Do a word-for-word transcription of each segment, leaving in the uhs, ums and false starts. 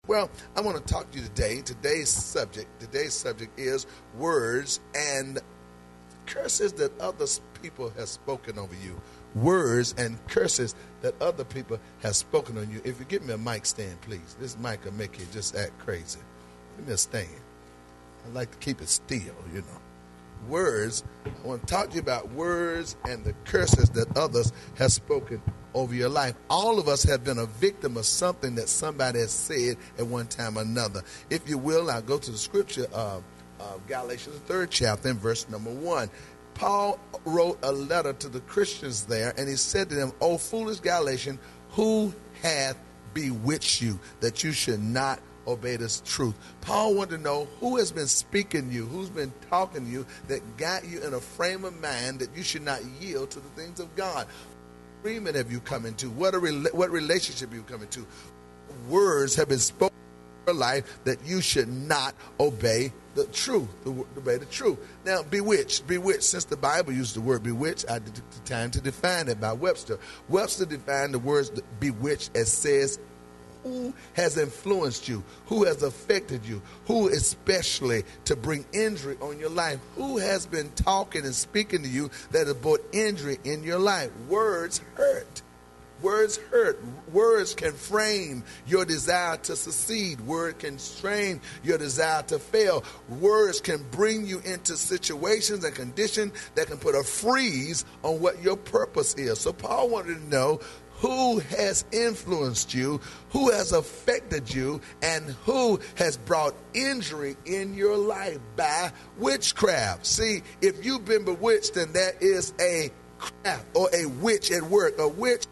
Well, I want to talk to you today. Today's subject, today's subject is words and curses that other people have spoken over you. Words and curses that other people have spoken on you. If you give me a mic stand, please. This mic will make you just act crazy. Give me a stand. I like to keep it still, you know. Words, I want to talk to you about words and the curses that others have spoken over your life. All of us have been a victim of something that somebody has said at one time or another. If you will, I'll go to the scripture of uh, uh, Galatians, the third chapter, and verse number one. Paul wrote a letter to the Christians there, and he said to them, O foolish Galatians, who hath bewitched you that you should not obey this truth? Paul wanted to know who has been speaking to you, who's been talking to you that got you in a frame of mind that you should not yield to the things of God. What agreement have you come into? What a rela- what relationship have you come into? Words have been spoken in your life that you should not obey the truth, the, obey the truth. Now, bewitched, bewitched. Since the Bible used the word bewitched, I took the time to define it by Webster. Webster defined the words bewitched as says, who has influenced you? Who has affected you? Who especially to bring injury on your life? Who has been talking and speaking to you that has brought injury in your life? Words hurt. Words hurt. Words can frame your desire to succeed. Words can frame your desire to fail. Words can bring you into situations and conditions that can put a freeze on what your purpose is. So Paul wanted to know who has influenced you, who has affected you, and who has brought injury in your life by witchcraft. See, if you've been bewitched, then that is a craft or a witch at work. A witch,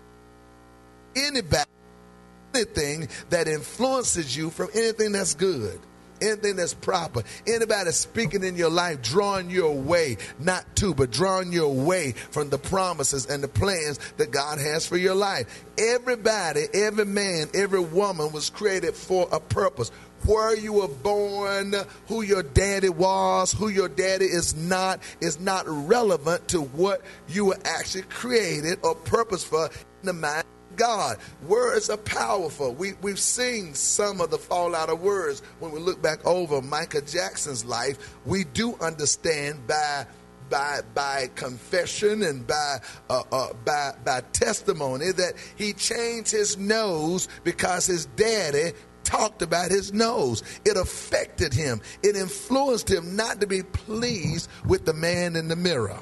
anybody, anything that influences you from anything that's good, anything that's proper, anybody speaking in your life, drawing you away, not to, but drawing you away from the promises and the plans that God has for your life. Everybody, every man, every woman was created for a purpose. Where you were born, who your daddy was, who your daddy is not, is not relevant to what you were actually created or purpose for in the mind God. Words are powerful. We, we've seen some of the fallout of words. When we look back over Michael Jackson's life, we do understand by by by confession and by uh, uh, by by testimony that he changed his nose because his daddy talked about his nose. It affected him. It influenced him not to be pleased with the man in the mirror.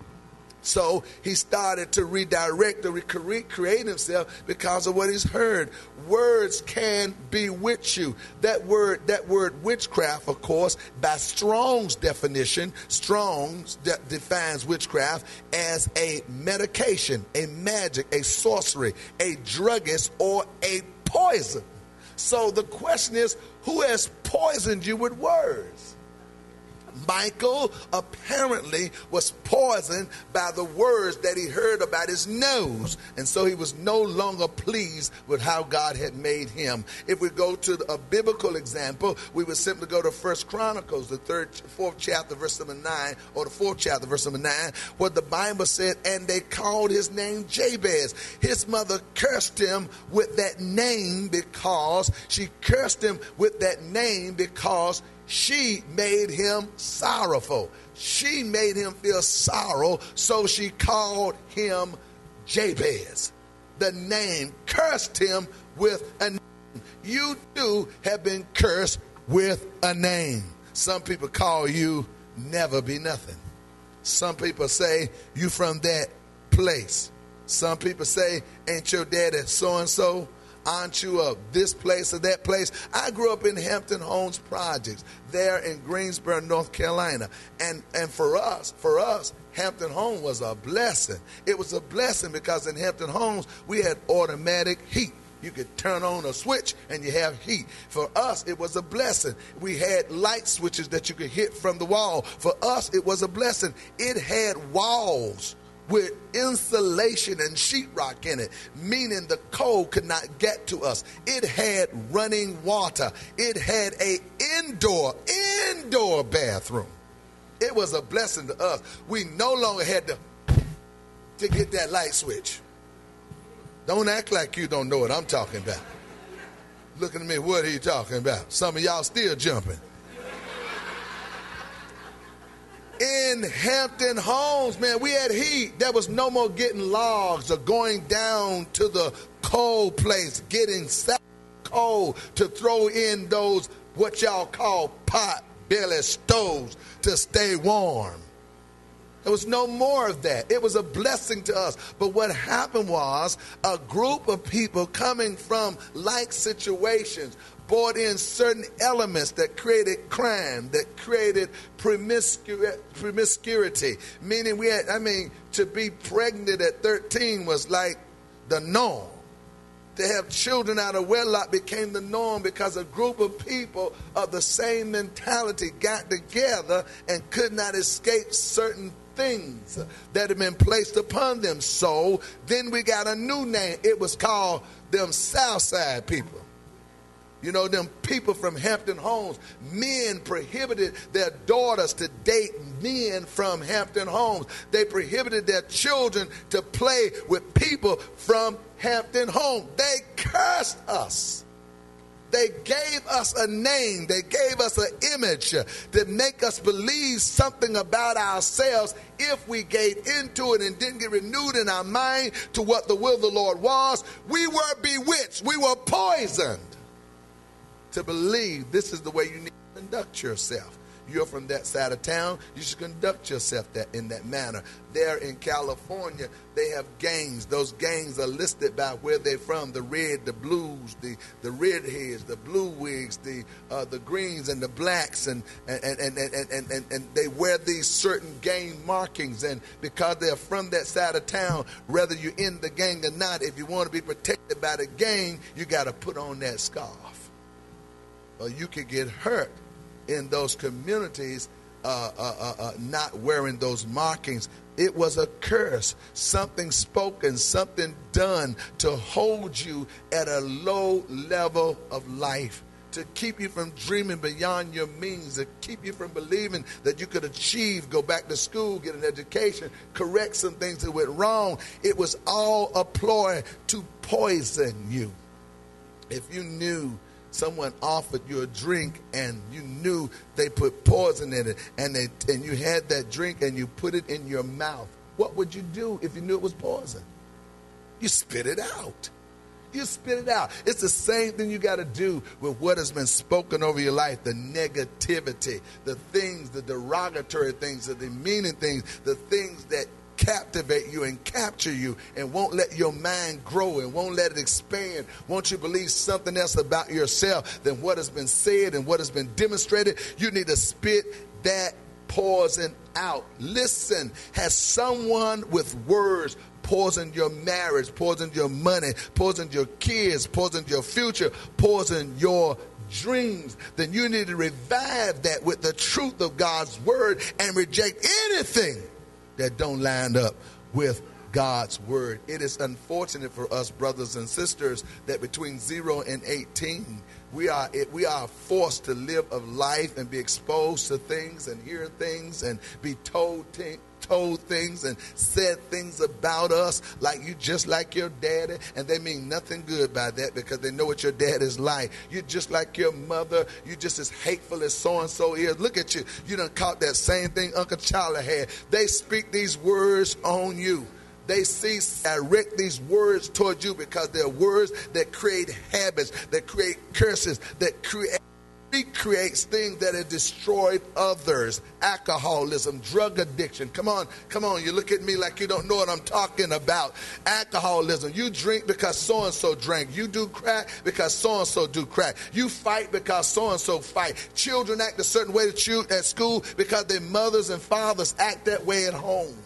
So he started to redirect or recreate himself because of what he's heard. Words can bewitch you. That word, that word witchcraft, of course, by Strong's definition, Strong's de- defines witchcraft as a medication, a magic, a sorcery, a druggist, or a poison. So the question is, who has poisoned you with words? Michael apparently was poisoned by the words that he heard about his nose, and so he was no longer pleased with how God had made him. If we go to a biblical example, we would simply go to First Chronicles, the third, fourth chapter, verse number nine, or the fourth chapter, verse number nine, where the Bible said, and they called his name Jabez. His mother cursed him with that name because she cursed him with that name because she made him sorrowful. She made him feel sorrow, so she called him Jabez. The name cursed him with a name. You too have been cursed with a name. Some people call you Never Be Nothing. Some people say you from that place. Some people say, ain't your daddy so-and-so? Aren't you of this place or that place? I grew up in Hampton Homes Projects there in Greensboro, North Carolina. And and for us, for us, Hampton Home was a blessing. It was a blessing because in Hampton Homes, we had automatic heat. You could turn on a switch and you have heat. For us, it was a blessing. We had light switches that you could hit from the wall. For us, it was a blessing. It had walls with insulation and sheetrock in it, meaning the cold could not get to us. It had running water. It had a indoor, indoor bathroom. It was a blessing to us. We no longer had to, to get that light switch. Don't act like you don't know what I'm talking about. Looking at me, what are you talking about? Some of y'all still jumping. In Hampton Homes, man, we had heat. There was no more getting logs or going down to the coal place, getting coal to throw in those what y'all call pot belly stoves to stay warm. There was no more of that. It was a blessing to us. But what happened was a group of people coming from like situations brought in certain elements that created crime, that created promiscu- promiscuity. Meaning we had, I mean, to be pregnant at thirteen was like the norm. To have children out of wedlock became the norm because a group of people of the same mentality got together and could not escape certain things that had been placed upon them. So then we got a new name. It was called them Southside people. You know, them people from Hampton Homes. Men prohibited their daughters to date men from Hampton Homes. They prohibited their children to play with people from Hampton Homes. They cursed us. They gave us a name. They gave us an image to make us believe something about ourselves if we gave into it and didn't get renewed in our mind to what the will of the Lord was. We were bewitched. We were poisoned to believe this is the way you need to conduct yourself. You're from that side of town, you should conduct yourself that in that manner. There in California, they have gangs. Those gangs are listed by where they're from: the red, the blues, the, the redheads, the blue wigs, the uh, the greens and the blacks, and and, and, and, and, and, and and they wear these certain gang markings. And because they're from that side of town, whether you're in the gang or not, if you want to be protected by the gang, you got to put on that scarf, or you could get hurt in those communities uh, uh, uh, uh, not wearing those markings. It was a curse, something spoken, something done to hold you at a low level of life, to keep you from dreaming beyond your means, to keep you from believing that you could achieve, go back to school, get an education, correct some things that went wrong. It was all a ploy to poison you. If you knew someone offered you a drink and you knew they put poison in it, and they and you had that drink and you put it in your mouth, what would you do if you knew it was poison? You spit it out. You spit it out. It's the same thing you got to do with what has been spoken over your life, the negativity, the things, the derogatory things, the demeaning things, the things that captivate you and capture you and won't let your mind grow and won't let it expand. Won't you believe something else about yourself than what has been said and what has been demonstrated? You need to spit that poison out. Listen, has someone with words poisoned your marriage, poisoned your money, poisoned your kids, poisoned your future, poisoned your dreams? Then you need to revive that with the truth of God's word and reject anything that don't line up with God's word. It is unfortunate for us, brothers and sisters, that between zero and eighteen, we are we are forced to live a life and be exposed to things and hear things and be told things. told things and said things about us like you just like your daddy, and they mean nothing good by that because they know what your dad is like. You're just like your mother. You're just as hateful as so-and-so is. Look at you. You done caught that same thing Uncle Charlie had. They speak these words on you. They see direct these words toward you because they're words that create habits, that create curses, that create creates things that have destroyed others. Alcoholism, drug addiction. Come on, come on. You look at me like you don't know what I'm talking about. Alcoholism. You drink because so-and-so drank. You do crack because so-and-so do crack. You fight because so-and-so fight. Children act a certain way at school because their mothers and fathers act that way at home.